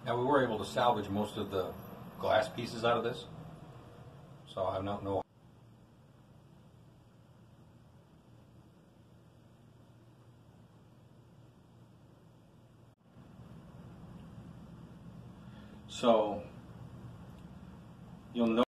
Now we were able to salvage most of the glass pieces out of this, so I don't know. So you'll notice